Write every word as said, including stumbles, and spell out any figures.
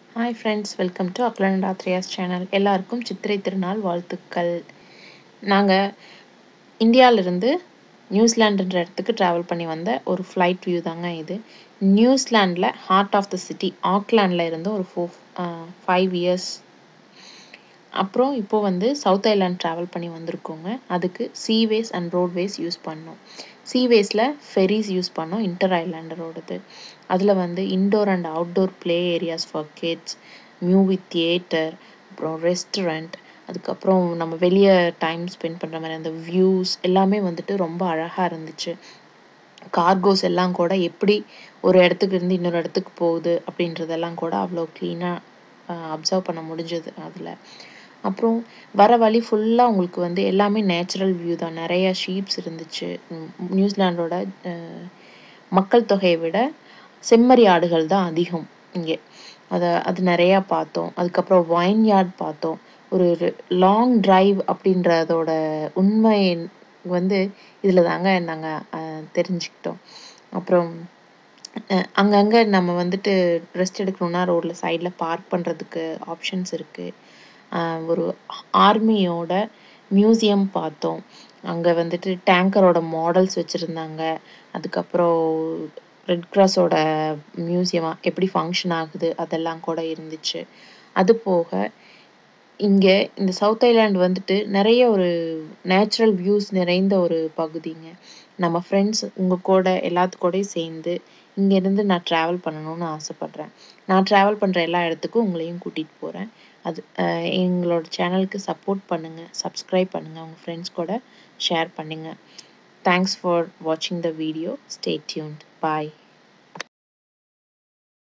Hi friends, welcome to Aklan Athreya's channel. எல்லாருக்கும் சித்திரை திருநாள் வாழ்த்துக்கள். நாங்க இந்தியால இருந்து நியூசிலாந்துன்ற இடத்துக்கு டிராவல் பண்ணி வந்த ஒரு ஃப்ளைட் வியூ தாங்க இது. நியூசிலாந்துல ஹார்ட் ஆஃப் த சிட்டி ஆக்லாண்ட்ல இருந்து ஒரு ஃபோர் ஃபைவ் இயர்ஸ் அப்புறம் இப்போ வந்து சவுத் ஐலாண்ட் டிராவல் பண்ணி வந்திருக்கோங்க. அதுக்கு சீவேஸ் அண்ட் ரோட்வேஸ் யூஸ் பண்ணோம். சீவேஸில் ஃபெரிஸ் யூஸ் பண்ணோம், இன்டர் ஐலாண்டரோடது. அதில் வந்து indoor and outdoor play areas for kids, movie theatre, அப்புறம் ரெஸ்டாரண்ட், அதுக்கப்புறம் நம்ம வெளியே டைம் ஸ்பெண்ட் பண்ணுற மாதிரி அந்த வியூஸ் எல்லாமே வந்துட்டு ரொம்ப அழகாக இருந்துச்சு. கார்கோஸ் எல்லாம் கூட எப்படி ஒரு இடத்துக்கு இருந்து இன்னொரு இடத்துக்கு போகுது அப்படின்றதெல்லாம் கூட அவ்வளோ க்ளீனாக அப்சர்வ் பண்ண முடிஞ்சது அதில். அப்புறம் வர வழி ஃபுல்லாக உங்களுக்கு வந்து எல்லாமே நேச்சுரல் வியூ தான். நிறைய ஷீப்ஸ் இருந்துச்சு. நியூசிலாண்டோட மக்கள் தொகையை விட செம்மறி ஆடுகள் தான் அதிகம் இங்கே. அதை அது நிறையா பார்த்தோம். அதுக்கப்புறம் வைன் யார்ட் பார்த்தோம். ஒரு லாங் டிரைவ் அப்படின்றதோட உண்மை வந்து இதில் தாங்க நாங்கள் தெரிஞ்சுக்கிட்டோம். அப்புறம் அங்கங்கே நம்ம வந்துட்டு ரெஸ்ட் எடுக்கணும்னா ரோடில் சைடில் பார்க் பண்ணுறதுக்கு ஆப்ஷன்ஸ் இருக்குது. ஒரு ஆர்மியோட மியூசியம் பார்த்தோம். அங்கே வந்துட்டு டேங்கரோட மாடல்ஸ் வச்சுருந்தாங்க. அதுக்கப்புறம் ரெட் கிராஸோட மியூசியமாக எப்படி ஃபங்க்ஷன் ஆகுது அதெல்லாம் கூட இருந்துச்சு. அது போக இங்கே இந்த சவுத் ஐலாண்ட் வந்துட்டு நிறைய ஒரு நேச்சுரல் வியூஸ் நிறைந்த ஒரு பகுதிங்க. நம்ம ஃப்ரெண்ட்ஸ் உங்கள் கூட எல்லாத்துக்கூடையும் சேர்ந்து இங்கேருந்து நான் ட்ராவல் பண்ணணும்னு ஆசைப்பட்றேன். நான் ட்ராவல் பண்ணுற எல்லா இடத்துக்கும் உங்களையும் கூட்டிகிட்டு போகிறேன். அது எங்களோட சேனலுக்கு சப்போர்ட் பண்ணுங்கள், சப்ஸ்கிரைப் பண்ணுங்கள், உங்கள் ஃப்ரெண்ட்ஸ் கூட ஷேர் பண்ணுங்கள். தேங்க்ஸ் ஃபார் வாட்சிங் the video. Stay tuned. Bye.